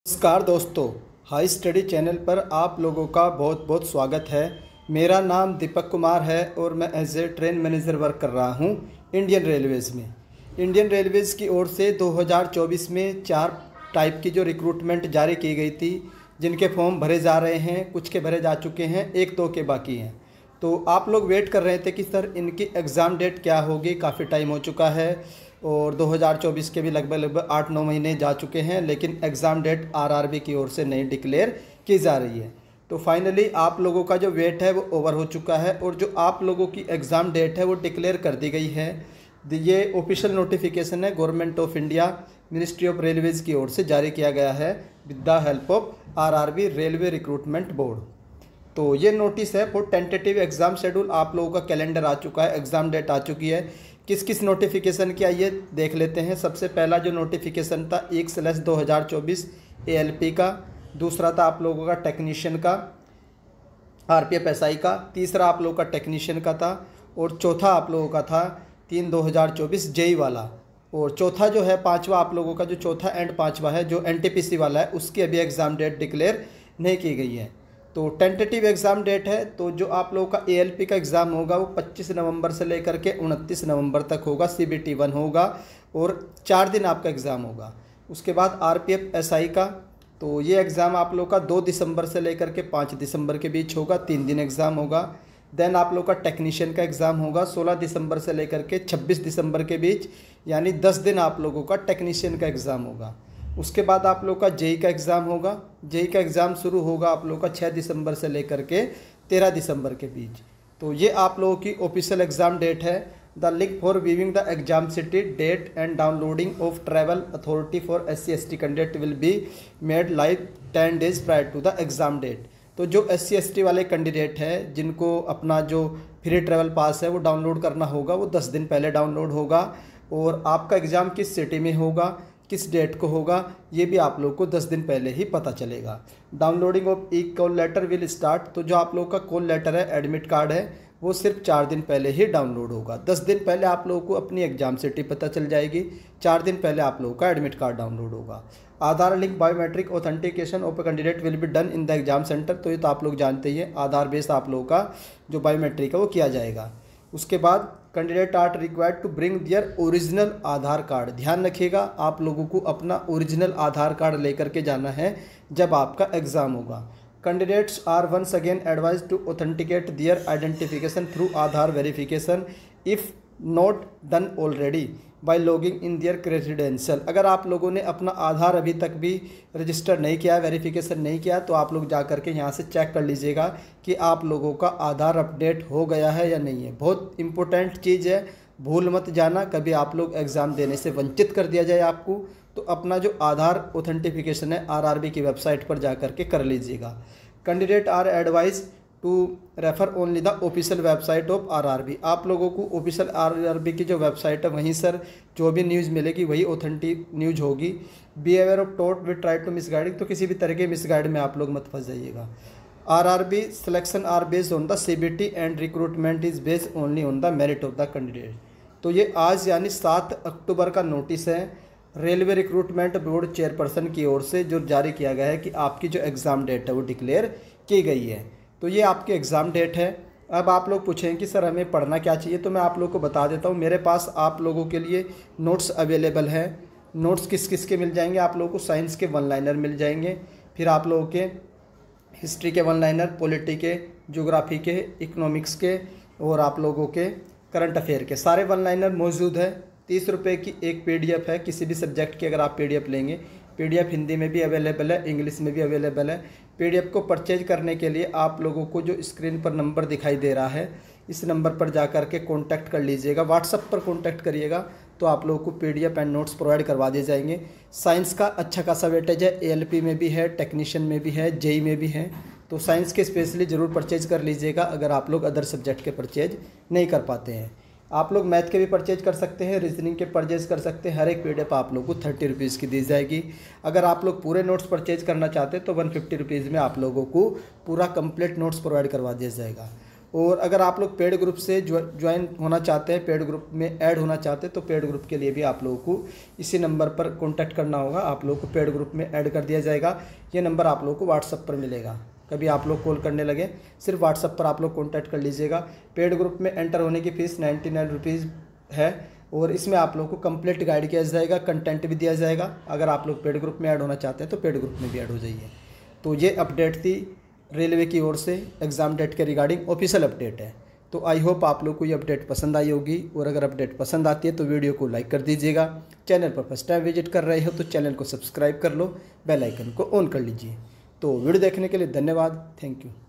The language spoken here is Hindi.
नमस्कार दोस्तों, हाई स्टडी चैनल पर आप लोगों का बहुत बहुत स्वागत है। मेरा नाम दीपक कुमार है और मैं as a train manager work कर रहा हूं इंडियन रेलवेज़ में। इंडियन रेलवेज़ की ओर से 2024 में 4 टाइप की जो रिक्रूटमेंट जारी की गई थी, जिनके फॉर्म भरे जा रहे हैं, कुछ के भरे जा चुके हैं, 1-2 के बाकी हैं। तो आप लोग वेट कर रहे थे कि सर इनकी एग्ज़ाम डेट क्या होगी। काफ़ी टाइम हो चुका है और 2024 के भी लगभग 8-9 महीने जा चुके हैं, लेकिन एग्ज़ाम डेट आरआरबी की ओर से नहीं डिक्लेयर की जा रही है। तो फाइनली आप लोगों का जो वेट है वो ओवर हो चुका है और जो आप लोगों की एग्ज़ाम डेट है वो डिक्लेयर कर दी गई है। ये ऑफिशियल नोटिफिकेशन है, government of India ministry of railways की ओर से जारी किया गया है with the help of RRB railway recruitment board. तो ये नोटिस है फॉर टेंटेटिव एग्ज़ाम शेड्यूल। आप लोगों का कैलेंडर आ चुका है, एग्ज़ाम डेट आ चुकी है। किस किस नोटिफिकेशन की आइए देख लेते हैं। सबसे पहला जो नोटिफिकेशन था 1/2024 एएलपी का, दूसरा था आप लोगों का टेक्नीशियन का आरपीएफ एसआई का, तीसरा आप लोगों का टेक्नीशियन का था और चौथा आप लोगों का था 3/2024 जेई वाला। और चौथा जो है पाँचवा आप लोगों का जो चौथा एंड पाँचवा है जो एनटीपीसी वाला है, उसकी अभी एग्ज़ाम डेट डिक्लेयर नहीं की गई है। तो टेंटेटिव एग्ज़ाम डेट है। तो जो आप लोगों का एएलपी का एग्ज़ाम होगा वो 25 नवंबर से लेकर के 29 नवंबर तक होगा। सीबीटी 1 होगा और 4 दिन आपका एग्ज़ाम होगा। उसके बाद आरपीएफ एसआई का, तो ये एग्ज़ाम आप लोगों का 2 दिसंबर से लेकर के 5 दिसंबर के बीच होगा, 3 दिन एग्ज़ाम होगा। देन आप लोग का टेक्नीशियन का एग्ज़ाम होगा 16 दिसंबर से लेकर के 26 दिसंबर के बीच, यानी 10 दिन आप लोगों का टेक्नीशियन का एग्ज़ाम होगा। उसके बाद आप लोग का जेई का एग्ज़ाम होगा। जेई का एग्ज़ाम शुरू होगा आप लोग का 6 दिसंबर से लेकर के 13 दिसंबर के बीच। तो ये आप लोगों की ऑफिशियल एग्ज़ाम डेट है। The link for viewing the exam city date and downloading of travel authority for SC/ST candidate will be made live 10 days prior to the exam date. तो जो SC/ST वाले कैंडिडेट हैं जिनको अपना जो फ्री ट्रैवल पास है वो डाउनलोड करना होगा, वो 10 दिन पहले डाउनलोड होगा। और आपका एग्ज़ाम किस सिटी में होगा, किस डेट को होगा, ये भी आप लोग को 10 दिन पहले ही पता चलेगा। Downloading of E call letter will start. तो जो आप लोग का कॉल लेटर है, एडमिट कार्ड है, वो सिर्फ 4 दिन पहले ही डाउनलोड होगा। 10 दिन पहले आप लोगों को अपनी एग्जाम सिटी पता चल जाएगी, 4 दिन पहले आप लोगों का एडमिट कार्ड डाउनलोड होगा। Aadhaar link biometric authentication of a candidate will be done in the exam centre. तो ये तो आप लोग जानते ही हैं, आधार बेस्ड आप लोगों का जो बायोमेट्रिक है वो किया जाएगा। उसके बाद candidate are required to bring their original Aadhaar card. ध्यान रखिएगा, आप लोगों को अपना ओरिजिनल आधार कार्ड लेकर के जाना है जब आपका एग्ज़ाम होगा। Candidates are once again advise to authenticate their identification through Aadhaar verification if not done already by logging in their credential. अगर आप लोगों ने अपना आधार अभी तक भी रजिस्टर नहीं किया, वेरिफिकेशन नहीं किया, तो आप लोग जा करके यहाँ से चेक कर लीजिएगा कि आप लोगों का आधार अपडेट हो गया है या नहीं है। बहुत इंपॉर्टेंट चीज़ है, भूल मत जाना, कभी आप लोग एग्ज़ाम देने से वंचित कर दिया जाए आपको। तो अपना जो आधार ऑथेंटिफिकेशन है आरआरबी की वेबसाइट पर जा करके कर लीजिएगा। Candidate are advise to refer only the official website of RRB. आप लोगों को ऑफिशियल आरआरबी की जो वेबसाइट है वहीं सर जो भी न्यूज़ मिलेगी वही ऑथेंटिक न्यूज़ होगी। Be aware of tout we try to misguiding. तो किसी भी तरह के मिसगाइड में आप लोग मत फंस जाइएगा। RRB selection are based on the CBT and recruitment is based only on the merit of the candidate. तो ये आज यानी 7 अक्टूबर का नोटिस है रेलवे रिक्रूटमेंट बोर्ड चेयरपर्सन की ओर से जो जारी किया गया है कि आपकी जो एग्ज़ाम डेट है वो डिक्लेयर की गई है। तो ये आपकी एग्ज़ाम डेट है। अब आप लोग पूछें कि सर हमें पढ़ना क्या चाहिए, तो मैं आप लोगों को बता देता हूँ। मेरे पास आप लोगों के लिए नोट्स अवेलेबल हैं। नोट्स किस किस के मिल जाएंगे, आप लोगों को साइंस के 1 लाइनर मिल जाएंगे, फिर आप लोगों के हिस्ट्री के 1 लाइनर, पॉलिटी के, ज्योग्राफी के, इकोनॉमिक्स के और आप लोगों के करंट अफेयर के सारे 1 लाइनर मौजूद है। 30 रुपये की एक PDF है किसी भी सब्जेक्ट की। अगर आप PDF लेंगे, PDF हिंदी में भी अवेलेबल है, इंग्लिश में भी अवेलेबल है। PDF को परचेज करने के लिए आप लोगों को जो स्क्रीन पर नंबर दिखाई दे रहा है, इस नंबर पर जा कर के कॉन्टैक्ट कर लीजिएगा। व्हाट्सएप पर कॉन्टैक्ट करिएगा तो आप लोगों को PDF एंड नोट्स प्रोवाइड करवा दिए जाएंगे। साइंस का अच्छा खासा वेटेज है, ALP में भी है, टेक्नीशियन में भी है, जेई में भी है। तो साइंस के स्पेशली ज़रूर परचेज कर लीजिएगा अगर आप लोग अदर सब्जेक्ट के परचेज नहीं कर पाते हैं। आप लोग मैथ के भी परचेज कर सकते हैं, रीजनिंग के परचेज कर सकते हैं। हर एक PDF आप लोग को 30 रुपीज़ की दी जाएगी। अगर आप लोग पूरे नोट्स परचेज करना चाहते हैं तो 150 रुपीज़ में आप लोगों को पूरा कंप्लीट नोट्स प्रोवाइड करवा दिया जाएगा। और अगर आप लोग पेड ग्रुप से ज्वाइन होना चाहते हैं, पेड ग्रुप में ऐड होना चाहते हैं, तो पेड ग्रुप के लिए भी आप लोगों को इसी नंबर पर कॉन्टैक्ट करना होगा। आप लोगों को पेड ग्रुप में ऐड कर दिया जाएगा। ये नंबर आप लोगों को व्हाट्सअप पर मिलेगा। कभी आप लोग कॉल करने लगे, सिर्फ व्हाट्सअप पर आप लोग कॉन्टैक्ट कर लीजिएगा। पेड ग्रुप में एंटर होने की फ़ीस 99 रुपीज़ है और इसमें आप लोगों को कंप्लीट गाइड किया जाएगा, कंटेंट भी दिया जाएगा। अगर आप लोग पेड ग्रुप में ऐड होना चाहते हैं तो पेड ग्रुप में भी ऐड हो जाइए। तो ये अपडेट थी रेलवे की ओर से एग्ज़ाम डेट के रिगार्डिंग, ऑफिशियल अपडेट है। तो आई होप आप लोग को ये अपडेट पसंद आई होगी, और अगर अपडेट पसंद आती है तो वीडियो को लाइक कर दीजिएगा। चैनल पर फर्स्ट टाइम विजिट कर रहे हो तो चैनल को सब्सक्राइब कर लो, बेल आइकन को ऑन कर लीजिए। तो वीडियो देखने के लिए धन्यवाद। Thank you.